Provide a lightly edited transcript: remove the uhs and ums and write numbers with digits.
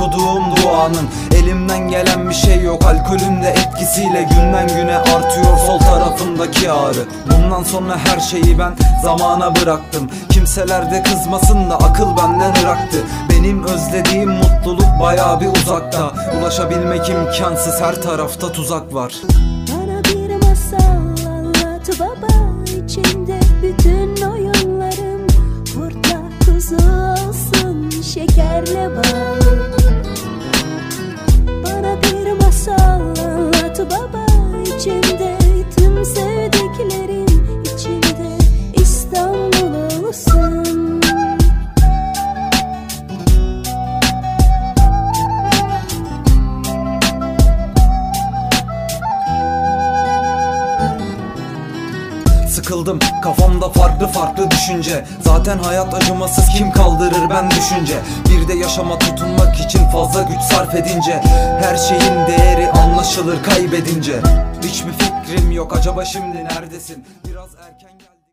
okuduğum duanın. Elimden gelen bir şey yok, alkolün de etkisiyle günden güne artıyor sol tarafımdaki ağrı. Bundan sonra her şeyi ben zamana bıraktım. Kimseler de kızmasın da akıl benden ıraktı. Benim özlediğim mutluluk bayağı bir uzakta. Ulaşabilmek imkansız, her tarafta tuzak var. Bana bir masal anlat baba, içinde bütün oyunlarım kurtla kuzu olsun, şekerle bal. Bana bir masal anlat baba, içinde tüm sevdiklerim, içinde İstanbul olsun. Sıkıldım, kafamda farklı farklı düşünce. Zaten hayat acımasız, kim kaldırır ben düşünce. Bir de yaşama tutunmak için fazla güç sarf edince her şeyin değeri anlaşılır kaybedince. Hiçbir fikrim yok, acaba şimdi neredesin? Biraz erken gel.